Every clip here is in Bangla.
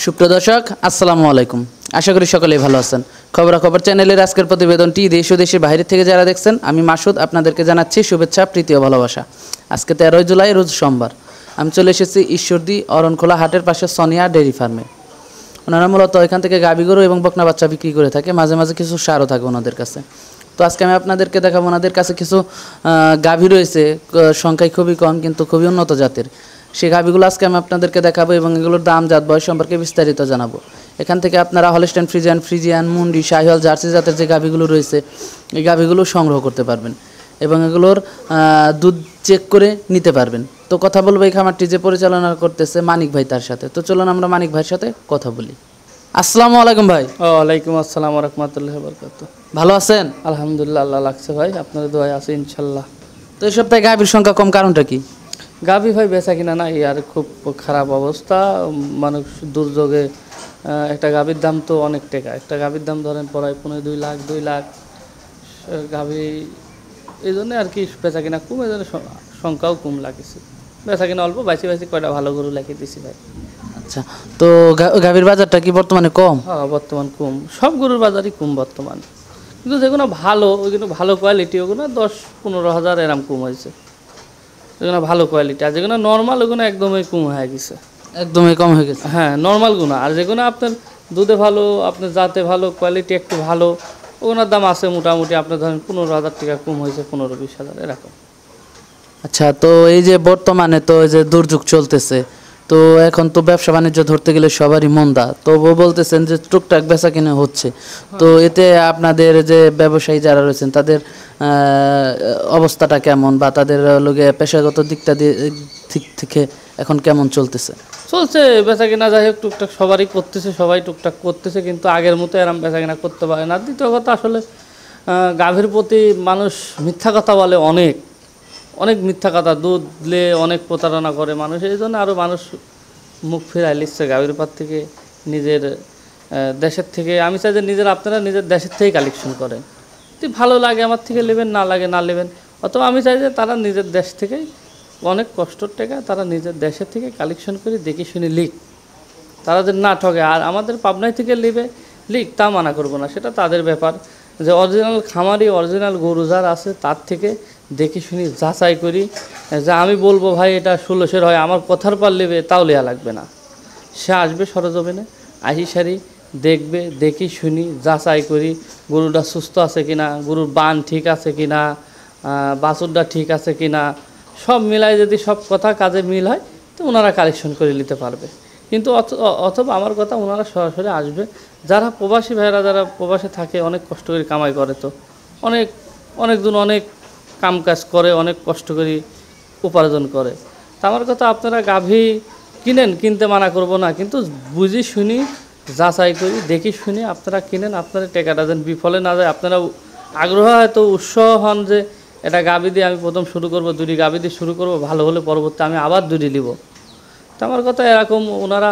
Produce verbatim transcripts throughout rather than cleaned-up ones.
সুপ্রিয় দর্শক আসসালামু আলাইকুম, আশা করি সকলেই ভালো আছেন। খবরাখবর চ্যানেলের আজকের প্রতিবেদনটি দেশ ও দেশের বাইরে থেকে যারা দেখছেন, আমি মাসুদ আপনাদেরকে জানাচ্ছি শুভেচ্ছা, প্রীতি ও ভালোবাসা। আজকে তেরোই জুলাই, রোজ সোমবার। আমি চলে এসেছি ঈশ্বরদী অরনখোলা হাটের পাশে সোনিয়া ডেইরি ফার্মে। ওনারা মূলত এখান থেকে গাভী গরু এবং বকনা বাচ্চা বিক্রি করে থাকে, মাঝে মাঝে কিছু সারও থাকে ওনাদের কাছে। তো আজকে আমি আপনাদেরকে দেখাবো ওনাদের কাছে কিছু গাভী রয়েছে, সংখ্যায় খুবই কম কিন্তু খুবই উন্নত জাতের। সেই গাভীগুলো আজকে আমি আপনাদেরকে দেখাবো এবং এগুলোর দাম, জাত, বয়স সম্পর্কে বিস্তারিত জানাবো। এখান থেকে আপনারা হলস্টাইন ফ্রিজিয়ান, ফ্রিজিয়ান, মুন্ডি, শাহিওয়াল, জার্সি জাতের যে গাভীগুলো রয়েছে এই গাভীগুলো সংগ্রহ করতে পারবেন এবং এগুলোর দুধ চেক করে নিতে পারবেন। তো কথা বলবো এই খামারটি যে পরিচালনা করতেছে মানিক ভাই তার সাথে। তো চলুন আমরা মানিক ভাইয়ের সাথে কথা বলি। আসসালামু আলাইকুম ভাই। ওয়ালাইকুম আসসালাম রাহমাতুল্লাহি ওয়া বারাকাতুহু। ভালো আছেন? আলহামদুলিল্লাহ, আল্লাহ লাগছে ভাই, আপনাদের দোয়ায় আছে ইনশাল্লাহ। তো এই সপ্তাহে গাভীর সংখ্যা কম, কারণটা কি? গাভী ভাই বেচা কিনা নাই, আর খুব খারাপ অবস্থা। মানুষ দুর্যোগে একটা গাভীর দাম তো অনেক টাকা, একটা গাভীর দাম ধরেন পড়ায় পনেরো দুই লাখ দুই লাখ গাভী। এই জন্য আর কি বেচা কিনা কম, এই জন্য সংখ্যাও কম লাগেছে। বেচা কিনা অল্প, বাইশে বাইশে কয়টা ভালো গরু লাগিয়ে দিছি ভাই। আচ্ছা, তো গাভীর বাজারটা কি বর্তমানে কম? হ্যাঁ, বর্তমান কম, সব গরুর বাজারই কম বর্তমান, কিন্তু যেগুলো ভালো ওইগুলো ভালো কোয়ালিটি ওগুলো দশ পনেরো হাজার এরম কম হয়েছে। যেগুলো ভালো কোয়ালিটি, আর যেগুলো নর্মাল ওগুলো একদমই কম হয়ে গেছে, একদমই কম হয়ে গেছে। হ্যাঁ, নর্মাল গুণা। আর যেগুলো আপনার দুধে ভালো, আপনার জাতে ভালো, কোয়ালিটি একটু ভালো, ওগুলোর দাম আছে মোটামুটি আপনার ধরেন পনেরো হাজার টাকা কম হয়েছে, পনেরো বিশ হাজার এরকম। আচ্ছা, তো এই যে বর্তমানে তো এই যে দুর্যোগ চলতেছে, তো এখন তো ব্যবসা বাণিজ্য ধরতে গেলে সবারই মন্দা, তো বলতেছেন যে টুকটাক বেচা কিনে হচ্ছে, তো এতে আপনাদের যে ব্যবসায়ী যারা রয়েছেন তাদের অবস্থাটা কেমন, বা তাদের লোকে পেশাগত দিকটা দিক থেকে এখন কেমন চলতেছে? চলছে বেচা কিনা, যাই হোক টুকটাক সবারই করতেছে, সবাই টুকটাক করতেছে, কিন্তু আগের মতো এরম বেচা কিনা করতে পারে না। দ্বিতীয় কথা, আসলে গাভীর প্রতি মানুষ মিথ্যা কথা বলে, অনেক অনেক মিথ্যা কথা, দুধ দিলে অনেক প্রতারণা করে মানুষ। এই জন্য আরও মানুষ মুখ ফিরাই লিখছে গাভীর পার থেকে, নিজের দেশের থেকে। আমি চাই যে নিজের আপনারা নিজের দেশের থেকেই কালেকশন করেন। যদি ভালো লাগে আমার থেকে নেবেন, না লাগে না নেবেন। অথবা আমি চাই যে তারা নিজের দেশ থেকেই, অনেক কষ্টর টাকা তারা নিজের দেশের থেকে কালেকশন করে দেখে শুনে লিখ, তারা যে না ঠকে। আর আমাদের পাবনায় থেকে নেবে লিখ, তা মানা করবো না, সেটা তাদের ব্যাপার। যে অরিজিনাল খামারি, অরিজিনাল গরু যার আছে তার থেকে দেখে শুনি যাচাই করি। যে আমি বলবো ভাই এটা ষোলোশের হয়, আমার কথার পার নেবে, তাও লেয়া লাগবে না। সে আসবে সরজমিনে, আহি সারি দেখবে, দেখি শুনি যাচাই করি গরুটা সুস্থ আছে কিনা, গরুর বান ঠিক আছে কিনা, বাছুরটা ঠিক আছে কিনা, সব মিলাই যদি সব কথা কাজে মিল হয় তো ওনারা কালেকশন করে নিতে পারবে। কিন্তু অথবা আমার কথা, ওনারা সরাসরি আসবে। যারা প্রবাসী ভাইয়েরা, যারা প্রবাসে থাকে, অনেক কষ্ট করে কামাই করে, তো অনেক অনেকজন অনেক কাম কাজ করে, অনেক কষ্ট করে উপার্জন করে। তা আমার কথা, আপনারা গাভী কিনেন, কিনতে মানা করব না, কিন্তু বুঝি শুনি যাচাই করি দেখি শুনি আপনারা কিনেন। আপনারা টাকাটা যেন বিফলে না যায়। আপনারা আগ্রহ হয়তো উৎসাহ হন যে এটা গাভী দিয়ে আমি প্রথম শুরু করব, দুটি গাভী দিয়ে শুরু করব, ভালো হলে পরবর্তী আমি আবার দুটি নিব। তা আমার কথা এরকম, ওনারা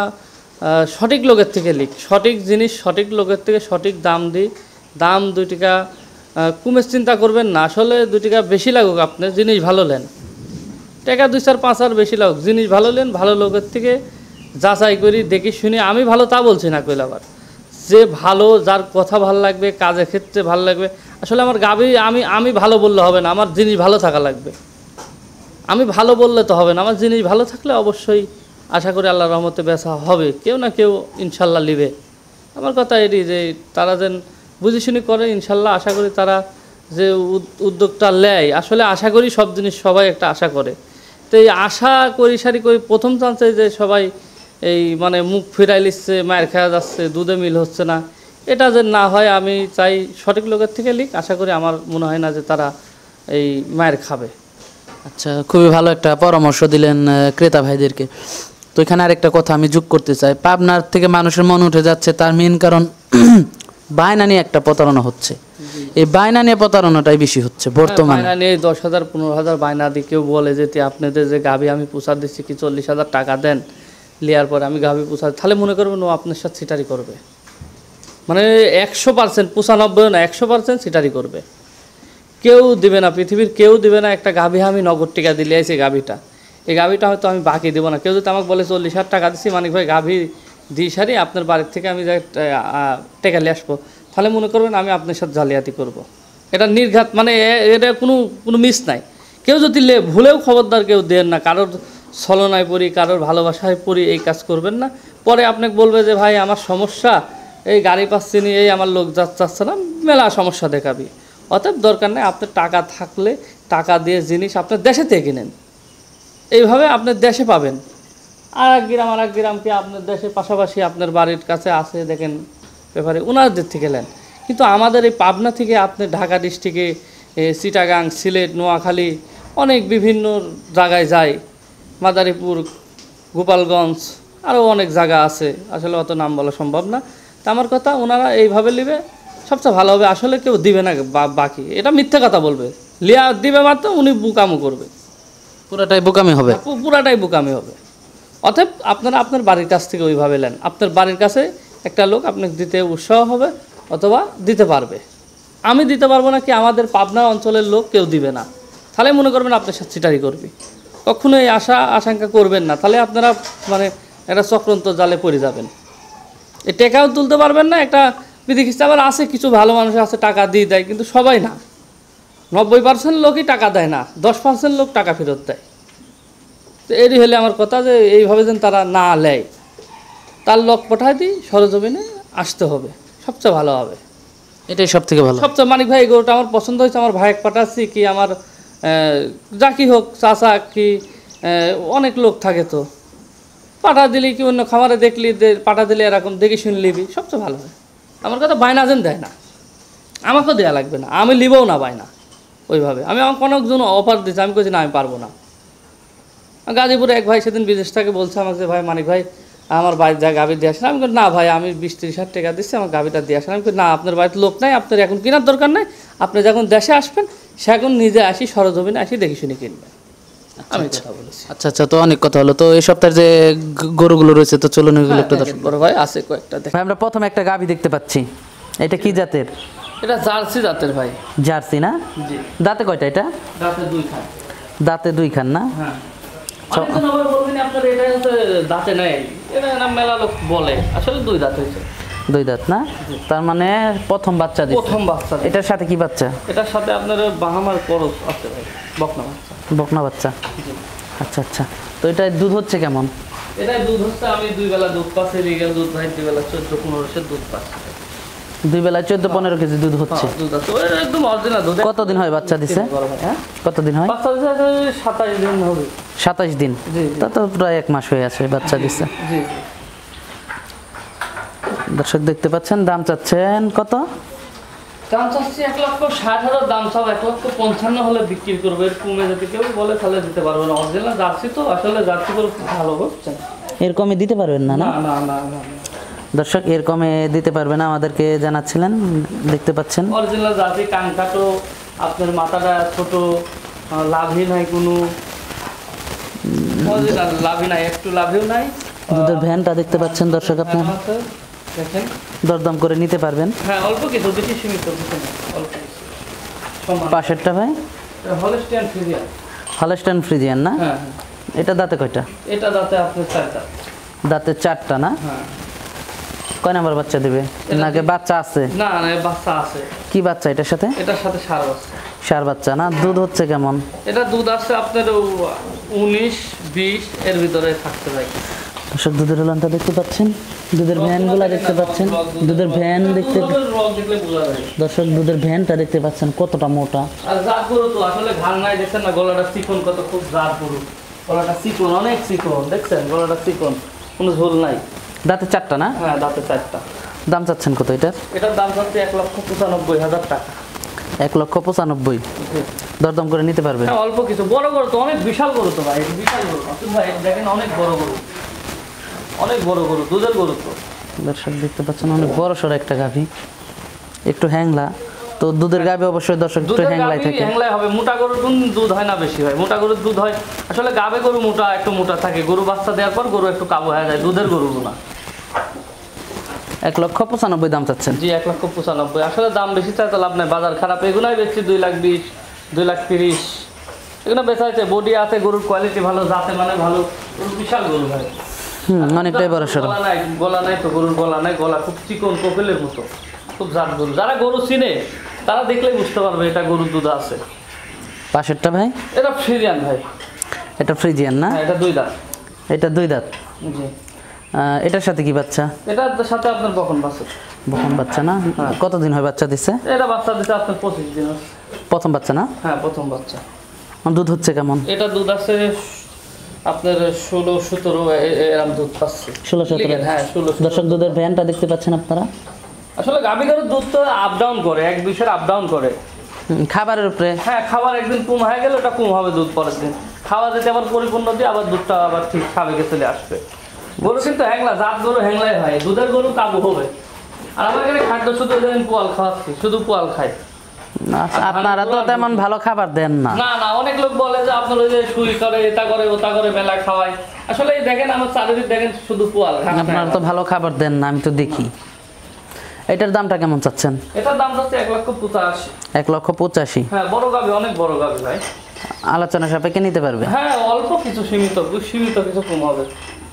সঠিক লোকের থেকে লিখ, সঠিক জিনিস সঠিক লোকের থেকে সঠিক দাম দিই। দাম দুই টাকা কমের চিন্তা করবেন না, আসলে দুই টাকা বেশি লাগুক, আপনি জিনিস ভালো নেন, টাকা দুই চার পাঁচ আর বেশি লাগুক, জিনিস ভালো নেন, ভালো লোকের থেকে যাচাই করি দেখি শুনি। আমি ভালো তা বলছি না, কইল আবার যে ভালো, যার কথা ভালো লাগবে, কাজের ক্ষেত্রে ভালো লাগবে। আসলে আমার গাভী আমি আমি ভালো বললে হবে না, আমার জিনিস ভালো থাকা লাগবে। আমি ভালো বললে তো হবে না, আমার জিনিস ভালো থাকলে অবশ্যই আশা করি আল্লাহর রহমতে বেচা হবে, কেউ না কেউ ইনশাল্লাহ নিবে। আমার কথা এটি যে তারা যেন বুঝে শুনি করে, ইনশাল্লাহ আশা করি তারা যে উদ্যোগটা নেয়, আসলে আশা করি সব জিনিস সবাই একটা আশা করে। তো এই আশা করি সারি করি প্রথম চান্সে যে সবাই এই মানে মুখ ফিরাই লিখছে, মায়ের খাওয়া যাচ্ছে, দুধে মিল হচ্ছে না, এটা যে না হয় আমি চাই সঠিক লোকের থেকে লিখ। আশা করি আমার মনে হয় না যে তারা এই মায়ের খাবে। আচ্ছা, খুবই ভালো একটা পরামর্শ দিলেন ক্রেতা ভাইদেরকে। তো এখানে আরেকটা কথা আমি যোগ করতে চাই, পাবনার থেকে মানুষের মন উঠে যাচ্ছে, তার মেন কারণ বায়না নিয়ে একটা প্রতারণা হচ্ছে। এই বায়না নিয়ে প্রতারণাটাই বেশি হচ্ছে বর্তমানে। বায়না নিয়ে দশ হাজার পনেরো হাজার বায়না দিয়ে কেউ বলে যে আপনাদের যে গাভী আমি পোষা দিচ্ছি কি চল্লিশ হাজার টাকা দেন, নেওয়ার পরে আমি গাভী পোষা, তাহলে মনে করবেন ও আপনার সাথে সিটারি করবে। মানে একশো পার্সেন্ট পঁচানব্বই না, একশো পার্সেন্ট সিটারি করবে। কেউ দিবে না, পৃথিবীর কেউ দিবে না। একটা গাভী আমি নগদ টাকা দিলে আইছি, গাভীটা এই গাভীটা হয়তো আমি বাকি দেবো না। কেউ যদি আমাকে বলে চল্লিশ হাজার টাকা দিচ্ছি মানিক ভাই গাভী দিয়ে সারি আপনার বাড়ির থেকে আমি যাই টেকা নিয়ে আসবো, তাহলে মনে করবেন আমি আপনার সাথে জালিয়াতি করব। এটা নির্ঘাত, মানে এ- এটা কোনো কোনো মিস নাই। কেউ যদি লে ভুলেও খবরদার কেউ দেন না, কারোর ছলনায় পড়ি, কারোর ভালোবাসায় পড়ি, এই কাজ করবেন না। পরে আপনাকে বলবে যে ভাই আমার সমস্যা, এই গাড়ি পাচ্ছি না, এই আমার লোক যাচ্ছে না, মেলা সমস্যা দেখাবি। অতএব দরকার নেই, আপনার টাকা থাকলে টাকা দিয়ে জিনিস আপনার দেশে থেকে কিনেন, এইভাবে আপনার দেশে পাবেন। আর এক গ্রাম আর এক গ্রামকে আপনার দেশের পাশাপাশি আপনার বাড়ির কাছে আছে, দেখেন ব্যাপারে ওনাদের থেকে নেন। কিন্তু আমাদের এই পাবনা থেকে আপনি ঢাকা ডিস্ট্রিক্টে, চিটাগাং, সিলেট, নোয়াখালী, অনেক বিভিন্ন জায়গায় যায়, মাদারীপুর, গোপালগঞ্জ, আরও অনেক জায়গা আছে, আসলে অত নাম বলা সম্ভব না। তা আমার কথা, ওনারা এইভাবে নেবে সবচেয়ে ভালো হবে। আসলে কেউ দিবে না, বা- বাকি এটা মিথ্যে কথা বলবে, লিয়া দিবে মাত্র উনি বুকামো করবে, পুরাটাই বোকামি হবে। পু- পুরাটাই বোকামি হবে। অতএব আপনারা আপনার বাড়ির কাছ থেকে ওইভাবে নেন, আপনার বাড়ির কাছে একটা লোক আপনাকে দিতে উৎসাহ হবে অথবা দিতে পারবে। আমি দিতে পারবো না কি, আমাদের পাবনা অঞ্চলের লোক কেউ দিবে না, তাহলে মনে করবেন আপনার সাথে চিটারি করবে। কখনো এই আশা আশঙ্কা করবেন না, তাহলে আপনারা মানে একটা চক্রান্ত জালে পড়ে যাবেন। এই টাকাও তুলতে পারবেন না। একটা বিধি খিস্তে আবার আছে, কিছু ভালো মানুষ আছে টাকা দিয়ে দেয়, কিন্তু সবাই না। নব্বই পার্সেন্ট লোকই টাকা দেয় না, দশ পার্সেন্ট লোক টাকা ফেরত দেয়। তো এরই হলে আমার কথা যে এইভাবে যেন তারা না নেয়, তার লোক পাঠায় দিই, সরজমিনে আসতে হবে, সবচেয়ে ভালো হবে। এটাই সব থেকে ভালো। সবচেয়ে মানিক ভাই, এই গরুটা আমার পছন্দ হয়েছে, আমার ভাইকে পাঠাচ্ছি কি, আমার আহ, যা কি হোক, চাচা কি, আহ, অনেক লোক থাকে, তো পাঠা দিলি কি অন্য খামারে দেখলি দে- পাঠা দিলে এরকম দেখে শুনে নিবি, সবচেয়ে ভালো হয়। আমার কথা বায়না যেন দেয় না, আমাকেও দেওয়া লাগবে না, আমি নিবও না বায়না ওইভাবে। আমি আমার কোনো জন অফার দিচ্ছি, আমি বলছি না আমি পারবো না। গাজীপুরে এক ভাই সেদিন বিদেশ থেকে বলছে আমাকে যে ভাই মানিক ভাই আমার বাড়ির যা গাভি দিয়ে আসেন। আমি বলি না ভাই, আমি বিশ ত্রিশ হাজার টাকা দিচ্ছি, আমার গাভিটা দিয়ে আসেন। আমি বলি না, আপনার বাড়িতে লোক নাই, আপনার এখন কেনার দরকার নাই, আপনি যখন দেশে আসবেন সে এখন নিজে আসি, সরজমিনে আসি, দেখে শুনে কিনবেন। আমি কথা বলেছি। আচ্ছা আচ্ছা, তো অনেক কথা হলো। তো এই সপ্তাহের যে গ- গরুগুলো রয়েছে, তো চলুন এগুলো একটু দেখেন দর্শক। বড় ভাই আছে কয়েকটা, দেখ। ভাই আমরা প্রথমে একটা গাভী দেখতে পাচ্ছি, এটা কি জাতের? এটা জার্সি জাতের ভাই। জার্সি না? জি। দাঁতে কয়টা এটা? দাঁতে দুই খান। দাঁতে দুই খান না? হ্যাঁ। অনেকজন আবার বলবেন আপনার এটা হচ্ছে দাঁতে নেই, এটা না মেলা লোক বলে, আসলে দুই দাঁত হয়েছে। দুই দাঁত না? তার মানে প্রথম বাচ্চা দিচ্ছে। প্রথম বাচ্চা। এটার সাথে কি বাচ্চা? এটার সাথে আপনার বাহামার করস আছে ভাই, বকনা বাচ্চা। বকনা বাচ্চা। আচ্ছা আচ্ছা, তো এটা দুধ হচ্ছে কেমন? এটাই দুধ হচ্ছে, আমি দুই বেলা দুধ পাচ্ছি, রিগেল দুধ ভাই দুই বেলা চোদ্দ পনেরোশো দুধ পাচ্ছি। দুই বেলায় চোদ্দ পনেরো কেজি দুধ হচ্ছে। হ্যাঁ, দুধ আছে, ওই একদম অরিজিনাল দুধ। কতদিন হয় বাচ্চা দিছে? বড় ভাই, হ্যাঁ কতদিন হয়? বাচ্চা দিচ্ছে সাতাশ দিন হবে। সাতাশ দিন। জি, জি। তা তো প্রায় এক মাস হয়ে আছে বাচ্চা দিচ্ছে। জি জি। দর্শক দেখতে পাচ্ছেন, দাম চাচ্ছেন কত? দাম চাচ্ছি এক লক্ষ ষাট হাজার, দাম চাও এক লক্ষ পঞ্চান্ন হলে বিক্রি করবো। এর কমে যদি কেউ বলে তাহলে দিতে পারবো না। অরিজিনাল জার্সি তো, আসলে জার্সি করে খুব ভালো বুঝছেন। এর কমে দিতে পারবেন না? না না না না না, দর্শক, এর কমে দিতে পারবে না, আমাদেরকে জানাচ্ছিলেন। দেখতে পাচ্ছেন অরিজিনাল জার্সি, কান কাটো, আপনার মাথাটা ছোট, আহ, লাভই নাই কোনো, অরিজিনাল লাভই নাই, একটু লাভেও নাই। দুধের ভ্যানটা দেখতে পাচ্ছেন দর্শক, আপনার আছে, দেখেন। দরদাম করে নিতে পারবেন। হ্যাঁ অল্প কিছু, বেশি সীমিত কিছু না, অল্প কিছু। সমান। পাশেরটা ভাই হলস্টিয়ান ফ্রিজিয়ান। হলস্টাইন ফ্রিজিয়ান না? হ্যাঁ হ্যাঁ। এটা দাঁতে কয়টা? এটা দাঁতে আপনার চারটা। দাঁতে চারটা না? হ্যাঁ। কয় নাম্বার বাচ্চা দিবে? এটা নাকি বাচ্চা আছে? না না, এর বাচ্চা আছে। কি বাচ্চা এটার সাথে? এটার সাথে সার বাচ্চা। সার বাচ্চা না? দুধ হচ্ছে কেমন? এটা দুধ আসছে আপনার উনিশ বিশ এর ভিতরে থাকতে পারে। দর্শক দুধের উলানটা দেখতে পাচ্ছেন, দুধের ভ্যানগুলা দেখতে পাচ্ছেন, দুধের ভ্যান দেখতে রক দেখলে বোঝা যায়। দর্শক দুধের ভ্যানটা দেখতে পাচ্ছেন কতটা মোটা। আর জাত গরু তো আসলে ঘাল নাই, দেখছেন না গলাটা চিকন কত, খুব জাত গরু। গলাটা চিকন, অনেক চিকন, দেখছেন গলাটা চিকন, কোনো ঝোল নাই। দাঁতে চারটা না? হ্যাঁ দাঁতে চারটা। দাম চাচ্ছেন কত এটার? এটার দাম হচ্ছে এক লক্ষ পঁচানব্বই হাজার টাকা। এক লক্ষ পঁচানব্বই। দরদাম করে নিতে পারবে? হ্যাঁ অল্প কিছু। বড় গরু তো, অনেক বিশাল গরু তো ভাই, বিশাল গরু। আসুন ভাই দেখেন, অনেক বড় গরু, অনেক বড় গরু, দুধের গরু তো। দর্শক দেখতে পাচ্ছেন অনেক বড় সড়ো একটা গাভী, একটু হ্যাংলা। তো দুধের গাভী অবশ্যই দর্শক একটু দুধের হ্যাংলাই গাভী থাকে। হ্যাংলাই হবে। মোটা গরুর দুধ হয় না বেশি হয়, মোটা গরুর দুধ হয় আসলে। গাবে গরু মোটা, একটু মোটা থাকে, গরু বাচ্চা দেওয়ার পর গরু একটু কাবু হয়ে যায়, দুধের গরুগুলো না। এক লক্ষ পঁচানব্বই দাম চাচ্ছেন? জি এক লক্ষ পঁচানব্বই। আসলে দাম বেশি চাই তো লাভ নাই, বাজার খারাপ। এগুলাই বেশি দুই লাখ বিশ, দুই লাখ তিরিশ এগুলো বেচা হয়েছে। বডি আছে, গরুর কোয়ালিটি ভালো, জাতে মানে ভালো, গরু বিশাল গরু ভাই। হুম অনেকটাই বড় সড়ো। গলা নাই, গলা নাই তো গরুর গলা নাই, গলা খুব চিকন কোকিলের মতো, খুব জাত গরু। যারা গরু চিনে তারা দেখলেই বুঝতে পারবে এটা গরুর দুধ আছে। পাশেরটা ভাই? এটা ফ্রিজিয়ান ভাই। এটা ফ্রিজিয়ান না? হ্যাঁ, এটা দুই দাঁত। এটা দুই দাঁত। জি। এটার সাথে কি বাচ্চা? এটার সাথে আপনার বকন বাচ্চা। বকন বাচ্চা না? কতদিন হয় বাচ্চা দিচ্ছে? এটা বাচ্চা দিচ্ছে আপনার পঁচিশ দিন। প্রথম বাচ্চা না? হ্যাঁ প্রথম বাচ্চা। দুধ হচ্ছে কেমন? এটা দুধ আছে আপনার ষোলো সতেরো এরকম দুধ পাচ্ছে। ষোলো সতেরো? হ্যাঁ ষোলো। দর্শক দুধের ভ্যানটা দেখতে পাচ্ছেন আপনারা। আসলে গাভী গরুর দুধ তো আপ ডাউন করে, এক বিষয়ের আপ ডাউন করে খাবারের উপরে। হ্যাঁ খাবার একদিন কম হয়ে গেলে ওটা কম হবে দুধ, পরের দিন খাওয়া যেতে আবার পরিপূর্ণ দিয়ে আবার দুধটা আবার ঠিক স্বাভাবিকে চলে আসবে। গরু কিন্তু হ্যাংলা, জাত গরু হ্যাংলাই হয়, দুধের গরু কাবু হবে। আর আমার এখানে খাদ্য শুধু পোয়াল খাওয়াচ্ছি, শুধু পোয়াল খায়। আপনারা তো তেমন ভালো খাবার দেন না। না না, অনেক লোক বলে যে আপনার ওই যে সুই করে, এটা করে, ওটা করে, মেলা খাওয়ায়। আসলে এই দেখেন আমার চারিদিক দেখেন শুধু পোয়াল। আপনারা তো ভালো খাবার দেন না, আমি তো দেখি। এটার দামটা কেমন চাচ্ছেন? এটার দাম হচ্ছে এক লক্ষ পঁচাশি। এক লক্ষ পঁচাশি? হ্যাঁ বড় গাভী, অনেক বড় গাভী ভাই। আলোচনা সাপেক্ষে নিতে পারবে? হ্যাঁ অল্প কিছু, সীমিত সীমিত কিছু কম হবে।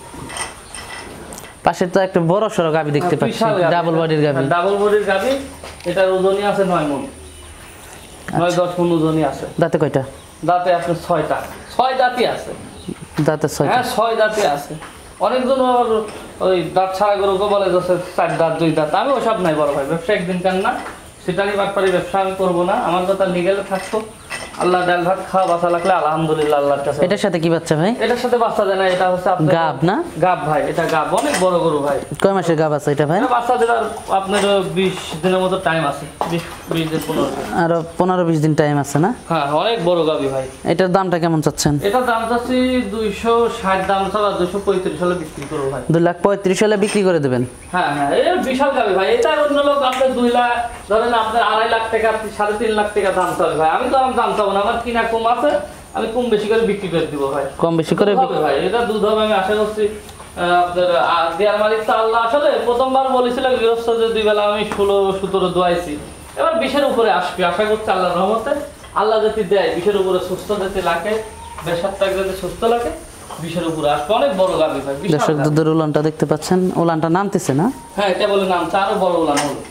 পাশে তো একটা বড় সড়ো গাভী দেখতে পাচ্ছি, ডাবল বডির গাভী। ডাবল বডির গাভী, এটার ওজনই আছে নয় মণ, নয় দশ মণ ওজনই আছে। দাঁতে কয়টা? দাঁতে আছে ছয়টা, ছয় দাঁতই আছে। দাঁতে ছয়? হ্যাঁ ছয় দাঁতই আছে। অনেকজন আবার ওই দাঁত ছাড়া গরুকে বলে যাচ্ছে চার দাঁত দুই দাঁত। আমি ওসব নাই বড় ভাই, ব্যবসা একদিন কান না, সেটারই বাটপারি ব্যবসা আমি করবো না। আমার কথা লিগেলে থাকতো, আল্লাহ ডাল ভাত খাওয়া বাঁচা লাগলে আলহামদুলিল্লাহ আল্লাহর কাছে। এটার সাথে কি বাচ্চা ভাই? এটার সাথে বাচ্চা দেয় না, এটা হচ্ছে আপনার গাব না? গাব ভাই, এটা গাব, অনেক বড় গরু ভাই। কয় মাসের গাব আছে এটা ভাই? বাচ্চা দেওয়ার আপনার বিশ দিনের মতো টাইম আছে, বিশ বিশ দিন পনেরো দিন। আরো পনেরো বিশ দিন টাইম আছে না? হ্যাঁ অনেক বড় গাবি ভাই। এটার দামটা কেমন চাচ্ছেন? এটার দাম চাচ্ছি দুইশো ষাট, দাম ছাড়া দুইশো পঁয়ত্রিশ হলে বিক্রি করবো ভাই। দুই লাখ পঁয়ত্রিশ হলে বিক্রি করে দেবেন? হ্যাঁ হ্যাঁ, এটা বিশাল গাবি ভাই। এটা অন্য লোক আপনার দুই লাখ ধরেন, আপনার আড়াই লাখ টাকা, সাড়ে তিন লাখ টাকা দাম চাবে ভাই। আমি তো আমার দাম চাবো না, আমার কিনা কম আছে, আমি কম বেশি করে বিক্রি করে দিব ভাই। কম বেশি করে ভাই, এটা দুধ হবে। আমি আশা করছি আপনার দেয়ার মালিক তো আল্লাহ। আসলে প্রথমবার বলেছিলাম গৃহস্থ যে দুই বেলা আমি ষোলো সতেরো দোয়াইছি, এবার বিশের উপরে আসবে আশা করছি আল্লাহর রহমতে। আল্লাহ যদি দেয় বিশের উপরে সুস্থ যদি লাগে, বেসারটাকে যদি সুস্থ লাগে, বিশের উপরে আসবে। অনেক বড় গাভী ভাই। দর্শক দুধের উলানটা দেখতে পাচ্ছেন, উলানটা নামতেছে না? হ্যাঁ এটা বলে নামছে, আরো বড় উলান হলো।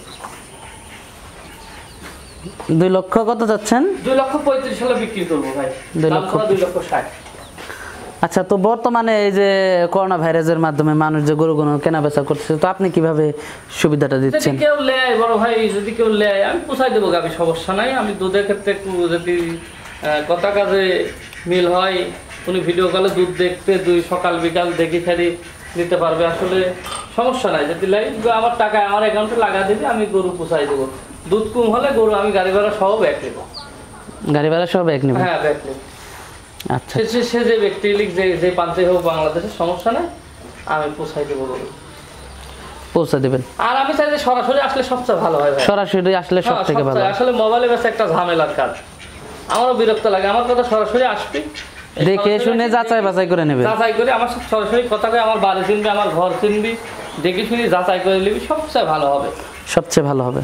দুই লক্ষ কত যাচ্ছেন? দুই লক্ষ পঁয়ত্রিশ হলে বিক্রি করবো ভাই। দুই লক্ষ দুই লক্ষ ষাট। আচ্ছা, তো বর্তমানে এই যে করোনা ভাইরাসের মাধ্যমে মানুষ যে গরুগুলো কেনা বেচা করছে, তো আপনি কিভাবে সুবিধাটা দিচ্ছেন? যদি কেউ নেয় বড় ভাই, যদি কেউ নেয় আমি পোষাই দেবো গাভী, সমস্যা নাই। আমি দুধের ক্ষেত্রে একটু যদি কথা কাজে মিল হয়, উনি ভিডিও কলে দুধ দেখতে দুই সকাল বিকাল দেখে ফেরি নিতে পারবে, আসলে সমস্যা নাই। যদি লাই আমার টাকা আমার অ্যাকাউন্টে লাগা দিবি, আমি গরু পোষাই দেবো। দুধ কম হলে গরু আমি গাড়ি ভাড়া সহ ব্যাগ নেবো। গাড়ি ভাড়া সহ ব্যাগ নেবো? হ্যাঁ ব্যাগ নেবো। আচ্ছা, সে যে ব্যক্তি লিখ যে যে প্রান্তে হোক বাংলাদেশের, সমস্যা নাই, আমি পোষাই দেবো গরু, পৌঁছে দেবেন। আর আমি চাই যে সরাসরি আসলে সবচেয়ে ভালো হয়। সরাসরি আসলে সব থেকে ভালো। আসলে মোবাইলে বেশ একটা ঝামেলার কাজ, আমারও বিরক্ত লাগে। আমার কথা সরাসরি আসবি, দেখে শুনে যাচাই বাছাই করে নেবে। যাচাই করে আমার সাথে সরাসরি কথা কয়ে আমার বাড়ি চিনবি, আমার ঘর চিনবি, দেখে শুনে যাচাই করে নিবি, সবচেয়ে ভালো হবে। সবচেয়ে ভালো হবে।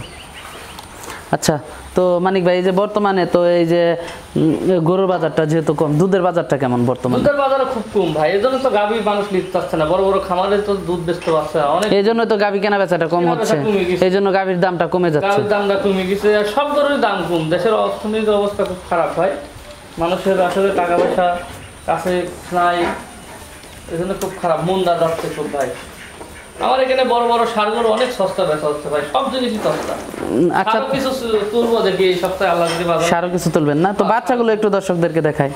আচ্ছা, তো মানিক ভাই, এই যে বর্তমানে তো এই যে গরুর বাজারটা যেহেতু কম, দুধের বাজারটা কেমন বর্তমানে? দুধের বাজারে খুব কম ভাই, এই জন্য তো গাভী মানুষ নিতে চাচ্ছে না। বড় বড় খামারে তো দুধ বেচতে পারছে অনেক, এই জন্য তো গাভী কেনা বেচাটা কম হচ্ছে, এই জন্য গাভীর দামটা কমে যাচ্ছে। গাভীর দামটা কমে গেছে, সব গরুর দাম কম। দেশের অর্থনৈতিক অবস্থা খুব খারাপ হয়, মানুষের আসলে টাকা পয়সা কাছে নাই, এই জন্য খুব খারাপ, মন্দা যাচ্ছে খুব ভাই। আমার এখানে বড় বড় সারগুলো অনেক সস্তা বেচা হচ্ছে ভাই, সব জিনিসই সস্তা। আচ্ছা কিছু তুলবো দেখি এই সপ্তাহে, আল্লাহ যদি বাজার। সারও কিছু তুলবেন না? তো বাচ্চাগুলো একটু দর্শকদেরকে দেখায়।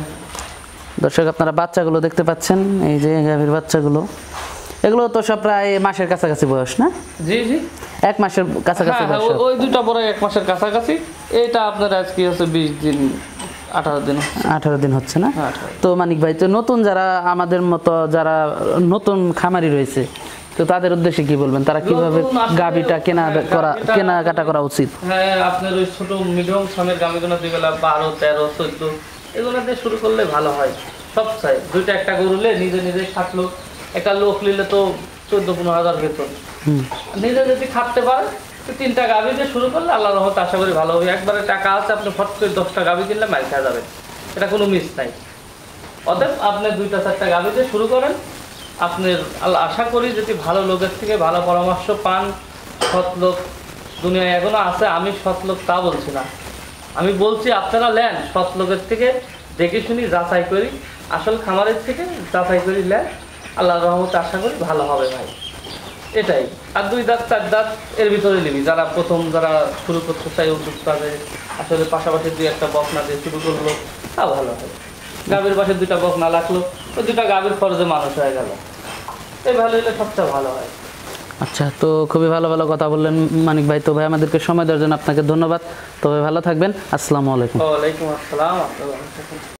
দর্শক আপনারা বাচ্চাগুলো দেখতে পাচ্ছেন, এই যে গাভীর বাচ্চাগুলো, এগুলো তো সব প্রায় মাসের কাছাকাছি বয়স না? জি জি, এক মাসের কাছাকাছি বয়স। ওই দুটা বড় এক মাসের কাছাকাছি, এটা আপনার আজকে হচ্ছে বিশ দিন আঠারো দিন আঠারো দিন হচ্ছে না? তো মানিক ভাই, তো নতুন যারা আমাদের মতো যারা নতুন খামারি রয়েছে, তো তাদের উদ্দেশ্যে কি বলবেন? তারা কিভাবে গাভীটা কেনা করা কেনাকাটা করা উচিত? হ্যাঁ, আপনার ওই ছোট মিডিয়াম সামের গাভীগুলো দুইবেলা বারো তেরো চোদ্দ এগুলোতে শুরু করলে ভালো হয়। সব চাই দুইটা একটা গরুলে নিজে নিজে খাটলো, একটা লোক নিলে তো চোদ্দ পনেরো হাজার বেতন, নিজে যদি খাটতে পারে তো তিনটা গাভী দিয়ে শুরু করলে আল্লাহর রহমতে আশা করি ভালো হবে। একবারে টাকা আছে, আপনি ফট করে দশটা গাভী কিনলে মাইল খাওয়া যাবে, এটা কোনো মিস নাই। অতএব আপনি দুইটা চারটা গাভী দিয়ে শুরু করেন, আপনার আল্লাহ আশা করি যদি ভালো লোকের থেকে ভালো পরামর্শ পান, সৎ লোক দুনিয়ায় এখনো আছে, আমি সৎ লোক তা বলছি না, আমি বলছি আপনারা নেন সৎ লোকের থেকে দেখে শুনি যাচাই করি, আসল খামারের থেকে যাচাই করি নেন, আল্লাহর রহমতে আশা করি ভালো হবে ভাই, এটাই। আর দুই দাঁত চার দাঁত এর ভিতরে নিবি, যারা প্রথম যারা শুরু করতে চাই উদ্যোগ তাদের আসলে পাশাপাশি দুই একটা বকনা দিয়ে শুরু করলো, তা ভালো হয়। গাভীর পাশে দুইটা বকনা লাগলো, ওই দুটা গাভীর খরচে মানুষ হয়ে গেল, এই ভালো হলে সবচেয়ে ভালো হয়। আচ্ছা, তো খুবই ভালো ভালো কথা বললেন মানিক ভাই। তো ভাই আমাদেরকে সময় দেওয়ার জন্য আপনাকে ধন্যবাদ। তবে ভালো থাকবেন। আসসালামু আলাইকুম। ওয়ালাইকুম আসসালাম।